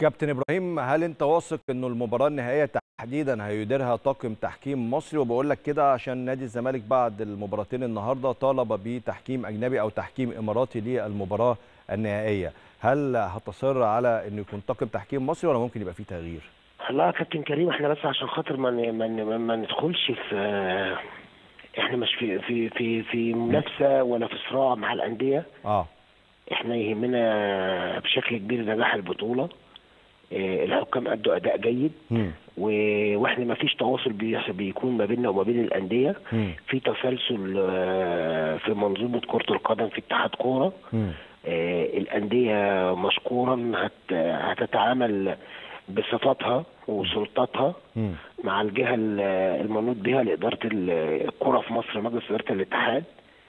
كابتن ابراهيم، هل انت واثق انه المباراه النهائيه تحديدا هيديرها طاقم تحكيم مصري؟ وبقول لك كده عشان نادي الزمالك بعد المباراتين النهارده طالب بتحكيم اجنبي او تحكيم اماراتي للمباراه النهائيه. هل هتصر على انه يكون طاقم تحكيم مصري ولا ممكن يبقى فيه تغيير؟ لا يا كابتن كريم، احنا بس عشان خاطر ما ندخلش في احنا مش في منافسه ولا في صراع مع الانديه. احنا يهمنا بشكل كبير نجاح البطوله. الحكام ادوا اداء جيد، واحنا ما فيش تواصل بيكون ما بيننا وما بين الانديه. في تسلسل في منظومه كره القدم في اتحاد كوره. الانديه مشكورا هتتعامل بصفاتها وسلطاتها مع الجهه المنوط بها لاداره الكره في مصر، مجلس اداره الاتحاد.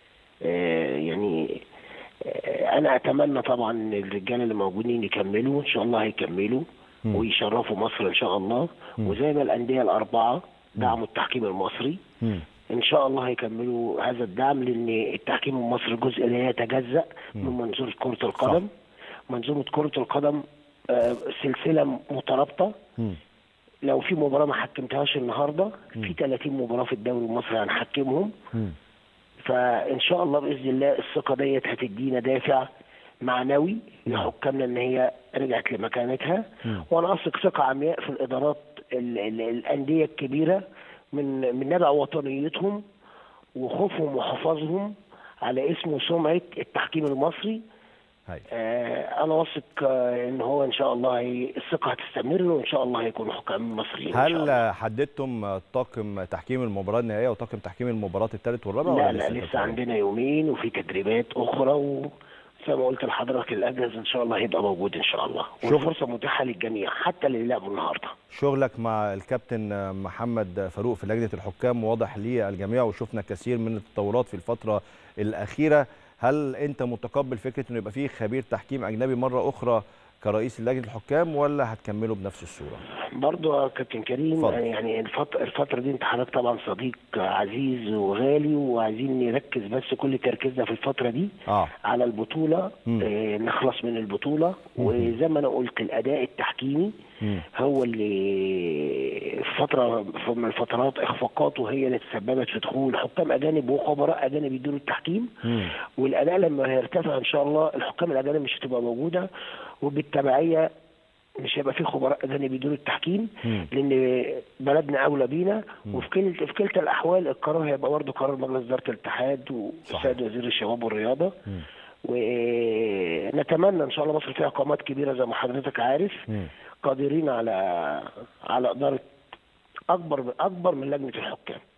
يعني انا اتمنى طبعا ان الرجاله اللي موجودين يكملوا، ان شاء الله هيكملوا ويشرفوا مصر ان شاء الله. وزي ما الانديه الاربعه دعموا التحكيم المصري، ان شاء الله هيكملوا هذا الدعم، لان التحكيم المصري جزء لا يتجزأ من منظومه كره القدم. منظومه كره القدم سلسله مترابطه. لو في مباراه ما حكمتهاش النهارده، في 30 مباراه في الدوري المصري هنحكمهم. فان شاء الله باذن الله الثقه ديت هتدينا دافع معنوي لحكامنا ان هي رجعت لمكانتها. وانا اثق ثقه عمياء في الادارات الانديه الكبيره من نبع وطنيتهم وخوفهم وحفاظهم على اسم وسمعه التحكيم المصري. انا واثق ان هو ان شاء الله الثقه هتستمر، وان شاء الله هيكونوا حكام مصريين. هل حددتم طاقم تحكيم المباراه النهائيه وطاقم تحكيم المباراه الثالث والرابع؟ لا لسه عندنا يومين وفي تدريبات اخرى، وزي ما قلت لحضرتك الاجهزه ان شاء الله هيبقى موجود ان شاء الله، والفرصه متاحه للجميع حتى اللي لعبوا النهارده. شغلك مع الكابتن محمد فاروق في لجنه الحكام واضح للجميع، وشفنا كثير من التطورات في الفتره الاخيره. هل انت متقبل فكره انه يبقى فيه خبير تحكيم اجنبي مره اخرى كرئيس لجنه الحكام، ولا هتكملوا بنفس الصوره؟ برضه يا كابتن كريم فضل. يعني الفتره دي انت حضرتك طبعا صديق عزيز وغالي، وعايزين نركز بس كل تركيزنا في الفتره دي على البطوله. نخلص من البطوله. وزي ما انا قلت الاداء التحكيمي هو اللي فتره من الفترات اخفاقاته هي اللي تسببت في دخول حكام اجانب وخبراء اجانب يديروا التحكيم. والاداء لما هيرتفع ان شاء الله الحكام الاجانب مش هتبقى موجوده، وبالتبعيه مش هيبقى في خبراء اجانب يديروا التحكيم، لان بلدنا اولى بينا. وفي كلتا الاحوال القرار هيبقى برضه قرار مجلس اداره الاتحاد والسيد وزير الشباب والرياضه. ونتمنى ان شاء الله مصر فيها قامات كبيره زي ما حضرتك عارف، قادرين على اداره اكبر من لجنه الحكام.